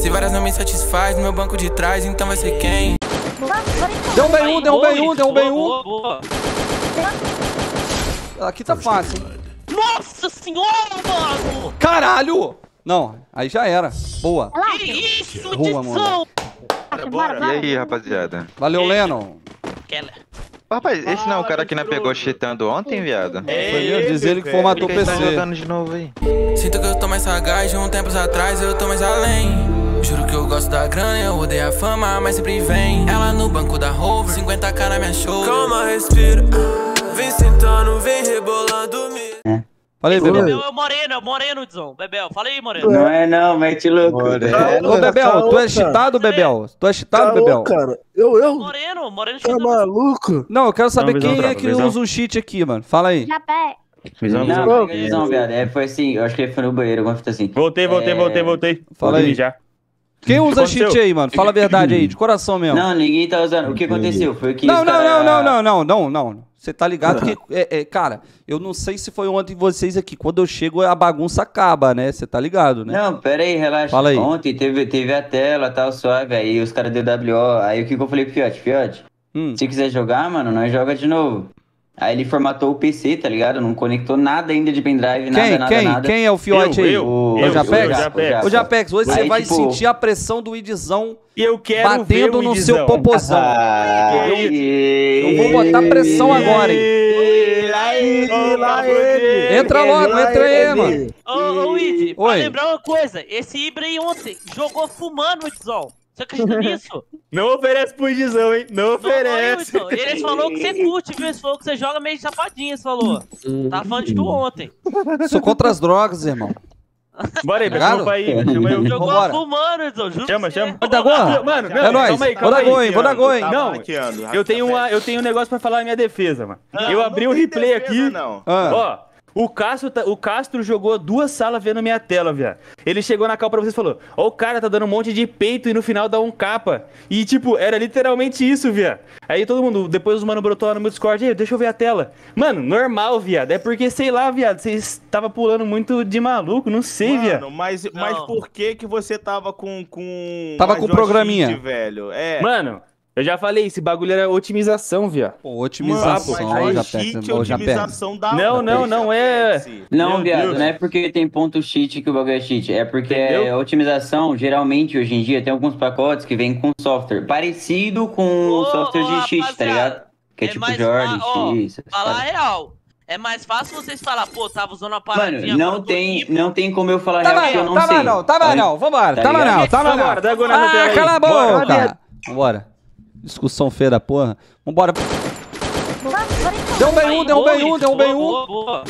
Se várias não me satisfaz, no meu banco de trás, então vai ser quem? Derrubei um. Boa. Aqui tá fácil, hein? Nossa senhora, mano! Caralho! Não, aí já era. Boa. Que isso, Boa, Dizão! E aí, rapaziada? Valeu, Lennon. Keller. Rapaz, esse não é o cara que não pegou cheatando ontem, viado? Foi mesmo, diz ele que formatou o Por que ele tá PC. jogando de novo aí? Sinto que eu tô mais sagaz, de um tempos atrás eu tô mais além. Juro que eu gosto da grana, eu odeio a fama, mas sempre vem. Ela no banco da Rover, 50k na minha shoulder. Calma, respira, vem sentando, vem rebolando me. Falei, Bebel Bebel. é o Moreno, Dizão. Bebel, fala aí, Moreno. Não é não, mete louco. Ô, Bebel, tu é cheatado, Bebel? Tu é cheatado, Bebel? Cara, eu? Moreno Tá maluco? Não, eu quero saber Visão, quem é tropa, que visão. usa o cheat aqui, mano. Fala aí. Japé. Visão. Não, viado. Foi assim, eu acho que ele foi no banheiro, alguma fita assim. Voltei. Fala aí. Já. Quem usa Aconteceu? cheat aí, mano? Fala a verdade aí, de coração mesmo. Não, ninguém tá usando. O que aconteceu? Foi que Não, os cara- não. Você tá ligado que, cara, eu não sei se foi ontem vocês aqui. Quando eu chego, a bagunça acaba, né? Você tá ligado, né? Não, pera aí, relaxa. Fala aí. Ontem teve a tela, tal, suave, aí os caras deu WO. Aí o que eu falei pro Fiote? Se quiser jogar, mano, nós joga de novo. Aí ele formatou o PC, tá ligado? Não conectou nada ainda de pendrive, nada. Quem é o Fiote aí? O Japex? Japex. Ô, Japex, hoje você Aí, vai tipo- sentir a pressão do Idzão E eu quero batendo ver o no Idizão. seu popozão. Eu vou botar pressão agora, hein? Entra logo, entra aí, mano. Ô, Luigi, pra Oi. lembrar uma coisa. Esse Ibra aí ontem jogou fumando, Dizão. Você acredita nisso? Não oferece pro Idizão, hein? Não oferece. Não, ele falou que você curte, viu? Ele falou que você joga meio safadinho, ele falou. Tá falando de tu ontem. Sou contra as drogas, irmão. Bora aí, Ligado? chama aí. Chama eu. Jogou Vambora. fumando, Dizão. Juro Chama. Vai dar gol? Mano, É nóis. calma aí, Vou dar gol, hein? Vou dar gol, hein? Não, eu tenho um negócio pra falar na minha defesa, mano. Eu abri o replay aqui. Ah. Ó, o Castro jogou 2 salas vendo minha tela, viado. Ele chegou na cal pra vocês e falou: ó, o cara tá dando um monte de peito e no final dá um capa. E, tipo, era literalmente isso, viado. Aí todo mundo, depois os mano brotou lá no meu Discord: ei, deixa eu ver a tela. Mano, normal, viado. É porque, sei lá, viado, vocês tava pulando muito de maluco, não sei, viado. Mano, mas por que você tava com Tava uma com programinha. joystick, velho? É. Mano, eu já falei, esse bagulho era otimização, viado. Pô, otimização, Mano, já joystick, pega. otimização da Não é. Não, Meu viado, Deus. não é porque tem ponto cheat que o bagulho é cheat. É porque Entendeu? a otimização, geralmente, hoje em dia, tem alguns pacotes que vêm com software parecido com o software de cheat, tá ligado? Que é tipo Jordan, X. Falar a real. É mais fácil vocês falar, pô, tava usando a Mano, paradinha. não tem como eu falar Tava real que eu não não, sei. tava não. Vambora. Tá Tava ligado? não, tava Vambora, não. dá gol na tela aí. Cala a Bora. boca. Vambora. Discussão feia da porra. Vambora. Derrubei um. Boa.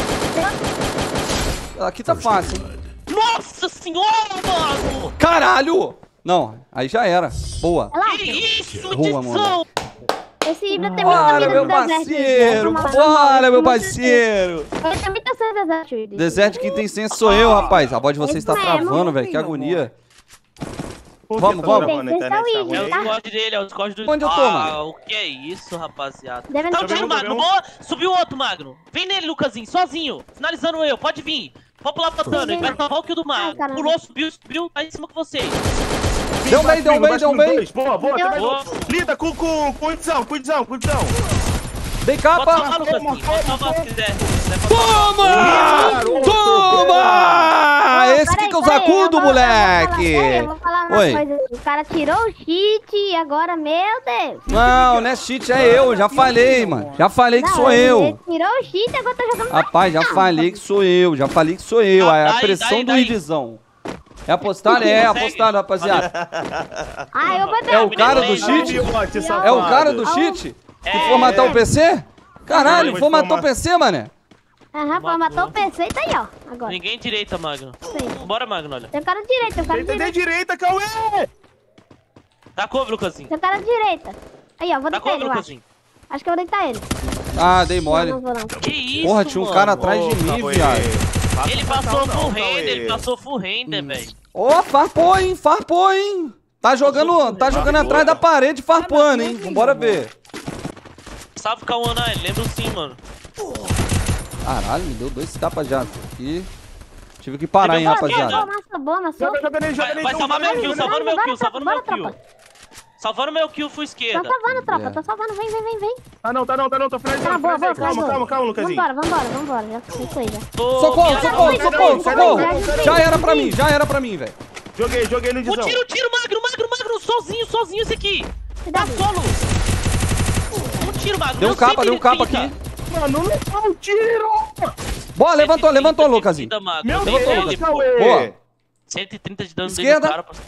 Aqui tá fácil, hein? Nossa senhora, mano! Caralho! Não, aí já era. Boa. Que isso, Boa, Dizão! Esse Ibra tem muita Bora, vida meu do deserto. parceiro! Bora, meu parceiro! Ele tem muita sede do deserto. Deserto quem tem senso sou eu, rapaz. A voz de vocês Esse tá mesmo. travando, velho. Que agonia. Por que Vamos, tá vamos. gravando? A internet tá É ruim o aí? Discord dele, é o Discord do... Onde eu tô, mano? O que é isso, rapaziada? Deve Tá não o tiro, ter Magno. Boa. Subiu outro, Magno. Vem nele, Lucasinho, sozinho. Finalizando eu, pode vir. Pode pular botando, ele vai salvar o kill do Magno. caramba. Pulou, subiu, tá em cima com vocês. Deu bem. Boa, Deu. tem mais um. Lida com cuidão. Dei Pode capa. salvar, Lucasinho. Pode salvar se quiser. Toma! Toma! Esse que eu sacudo, moleque! Eu vou falar uma Oi. coisa aqui. O cara tirou o cheat e agora, meu Deus. Não, não é cheat, é eu. Já falei, mano. Já falei que sou Ele eu. tirou o cheat e agora tá jogando... Rapaz, já falei que sou eu. É a pressão do Idizão. É apostado? É apostado, rapaziada. Ah, eu vou É o cara do cheat? É o cara do cheat? Que formatar o PC? Caralho, formatou o PC, mané. Aham, formatou o PC e tá aí, ó. Agora. Ninguém direita, Magno. Sim. Bora, Magno, olha. Tem o cara de direita, tem o cara de Tem direita. direita, Cauê! Tá cover, Lucasinho. Tem o cara de direita. Aí, ó, vou Tá deitar ele, cover, eu acho. Lucasinho. Acho que eu vou deitar ele. Ah, dei mole. Não vou não. Que isso, Porra, tinha um mano? cara atrás de mim, viado. Ele passou full render, ele passou full render, velho. Ó, farpou, hein? Tá jogando atrás da parede, farpando, hein? Vambora ver. Salve Kawana, lembro sim, mano. Caralho, me deu 2 tapas já aqui. Tive que parar, hein, rapaziada. Boa, maçã. Vai salvar meu kill, salvando meu kill, salvando meu kill. Salvando meu kill, full esquerda. Tô salvando, tropa, tô salvando. Vem. Tá não, tô finalizando. Calma, Lucasinho. Vambora. Já fico aí, já. Socorro. Já era pra mim, velho. Joguei no Dizão. Um tiro, Magro, sozinho esse aqui. Tá solo. Um tiro, Magro. Deu um capa aqui. Mano, não levou um tiro. Boa, levantou, Lucasinho. Meu Deus, Cauê. Boa. 130 de dano Esquerda. dele no cara.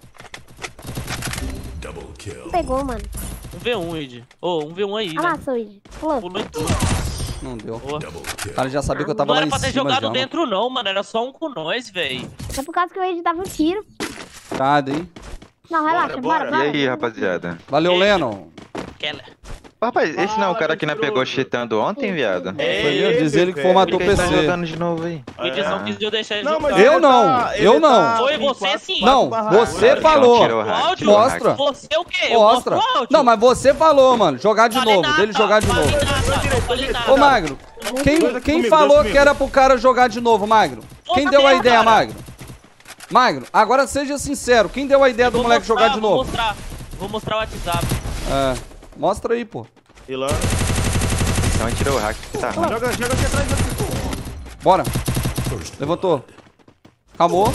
Pegou, mano. Um V1, Ed. Um V1 aí, né? Amassou, Ed. Pulou em tudo. Não deu. Boa. O cara já sabia que eu tava Não lá era em pra ter cima jogado já, dentro não, mano. Era só um com nós, velho. É por causa que o Ed dava um tiro. Cada, hein? Não, relaxa, bora. E aí, rapaziada? Valeu, Lennon. Keller. Rapaz, esse não é o cara que não pegou cheatando ontem, viado? Foi mesmo, diz ele que formatou o Por que ele tá PC. jogando de novo aí? O Edson quis eu deixar ele Não, jogar. mas Eu não. Foi você sim. Não, você falou. Tirou o hack, Áudio? tirou o hack. Mostra. Você o quê? Eu Mostra. mostro o áudio? Não, mas você falou, mano. Jogar de Falei novo. nada, Dele jogar de falei novo. nada, falei nada. Ô, Magro. Quem falou que era pro cara jogar de novo, Magro? Quem Outra deu a merda, ideia, cara. Magro? Magro, agora seja sincero. Quem deu a ideia do moleque jogar de novo? Vou mostrar o WhatsApp. É. Mostra aí, pô. Hilano. Então tirou o hack que tá ruim. Joga aqui atrás do... Bora. Levantou. Acabou.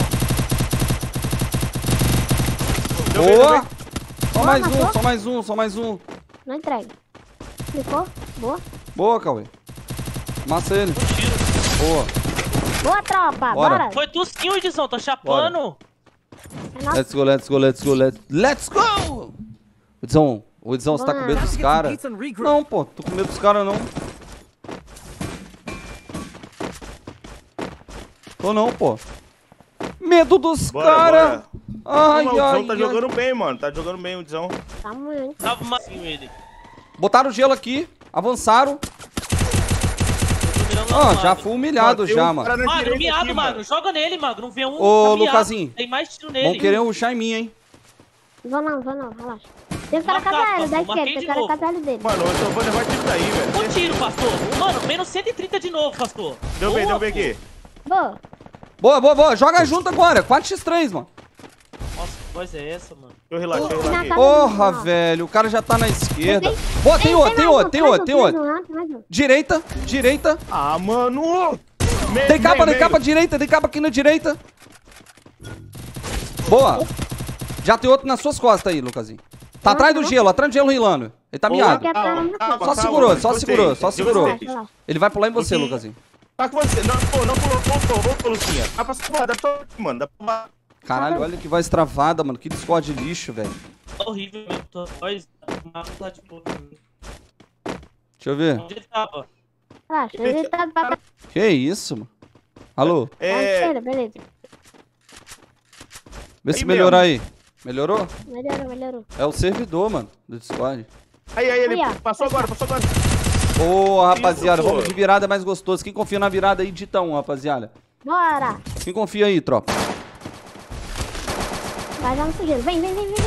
Boa. Só mais um. Não entrega. Clicou? Boa. Boa, Cauê. Massa ele. Boa. Boa, tropa. Bora. Bora. Foi tu sim, Edson. Tô chapando. É nosso. Let's go. O Edição, você tá com medo dos caras? Não, pô. Tô com medo dos caras, não. Tô não, pô. Medo dos caras. Ai, O tá jogando bem, mano. Tá jogando bem o Dizão. Tá muito. Tava massinho ele. Botaram gelo aqui. Avançaram. Já fui humilhado já, mano. Magro, miado, Magro. Joga nele, Magro. Não vê um. Ô, Lucasinho. Tem mais tiro nele. Vão querer rushar em mim, hein? Vou não. Relaxa. Tem o cara KZL da esquerda. Tem o cara KZL dele. Mano, eu só vou levar tiro daí, velho. Um tiro, pastor. Mano, menos 130 de novo, pastor. Deu bem aqui. Boa. Boa. Joga junto agora. 4x3, mano. Nossa, que voz é essa, mano? Deixa eu relaxar aqui. Porra, velho. O cara já tá na esquerda. Boa, tem outro. Direita. Ah, mano. Tem capa direita. Tem capa aqui na direita. Boa. Já tem outro nas suas costas aí, Lucasinho. Tá atrás do gelo rilando. Ele tá miado. Só segurou. Ele vai pular em você, Lucasinho. Tá com você. Não pulou, Lucinha. Dá pra salvar, mano. Dá pra... Caralho, olha que voz travada, mano. Que Discord lixo, velho. Horrível mesmo. Tua voz tá de boa. Deixa eu ver. Onde ele tava? Ele tá pra... Que isso, mano? Alô? Beleza. Vê se melhorar aí. Melhorou? Melhorou. É o servidor, mano, do Discord. Aí, ele passou agora. Boa, rapaziada. Vamos de virada mais gostoso. Quem confia na virada aí, dita um, rapaziada. Bora. Quem confia aí, tropa? Vai dar no sujeiro. Vem.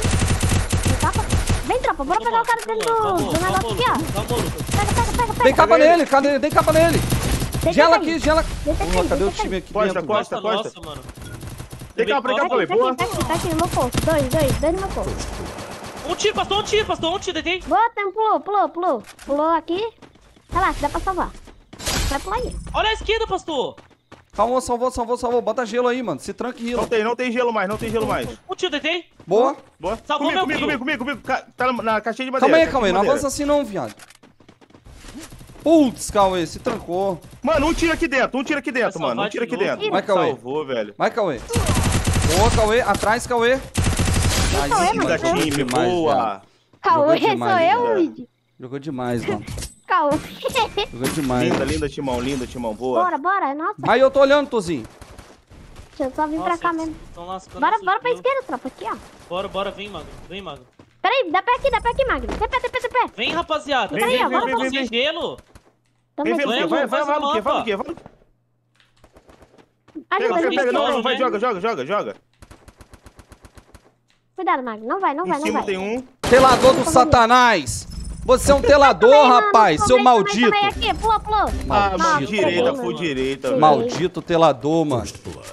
Vem, tropa. Bora pegar o cara dentro do negócio aqui, ó. Pega. Tem capa nele. Tem capa nele. Gela aqui. Porra, cadê o time aqui dentro? Costa. Nossa, mano. Tem capa, boa. Tá aqui no meu posto. Dois no meu posto. Um tiro, pastor. Detém. Boa, pulou. Pulou aqui. Relaxa, dá pra salvar. Vai pular aí. Olha a esquerda, pastor. Calma, salvou. Bota gelo aí, mano. Se tranca e rila. Não tem gelo mais. Um tiro, detém. Boa. Salvou meu kill. Comigo. Tá na caixinha de madeira. Calma aí. Não avança assim não, viado. Putz, Cauê, se trancou. Mano, um tiro aqui dentro, mano. Um tiro aqui dentro. Vai, Cauê. Salvou, velho. Vai, Cauê. Boa, Cauê. Atrás, Cauê. Da time, boa. Cauê, sou eu, Luigi. Jogou demais, mano. Cauê. Jogou demais. Linda, Timão, boa. Bora, nossa. Aí eu tô olhando, Tozinho. Deixa eu só vir pra cá mesmo. Bora pra esquerda, tropa, aqui, ó. Bora, vem, Magro. Peraí, dá pé aqui, Magno. Dá pé. Vem, rapaziada. Vem, Bora sem gelo. Vai, Luquinha. Pega, não, vai, joga. Cuidado, Magno. Não vai. Em cima tem um. Telador do Satanás. Você é um telador, rapaz, seu maldito. Pulou. Maldito, full direita. Maldito telador, mano.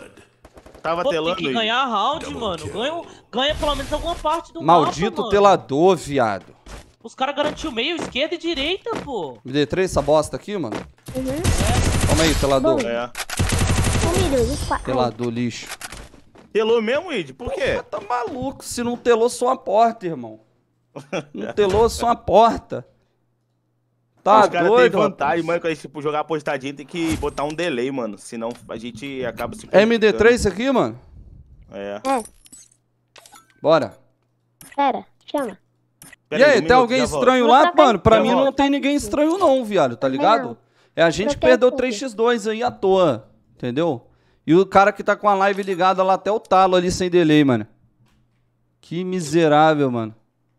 tava Pô, telando tem que aí. ganhar round, mano. Ganha pelo menos alguma parte do Maldito mapa, mano. telador, viado. Os caras garantiu meio, esquerda e direita, pô. MD3, essa bosta aqui, mano. Uhum. Toma aí, telador. É. Comido, dispara. Telador lixo. Telou mesmo, Id? Por quê? Tá maluco, se não telou só uma porta, irmão. Não telou só uma porta. Tá Os caras têm doido, vantagem, rapaz. mano, quando a gente jogar apostadinha tem que botar um delay, mano. Senão a gente acaba se MD3 isso aqui, mano? É. Bora. Pera, chama. E aí, tem alguém estranho lá, mano? Pra mim volto. não tem ninguém estranho não, viado, tá ligado? É a gente que perdeu 3x2 aí à toa, entendeu? E o cara que tá com a live ligada lá até o talo ali sem delay, mano. Que miserável, mano.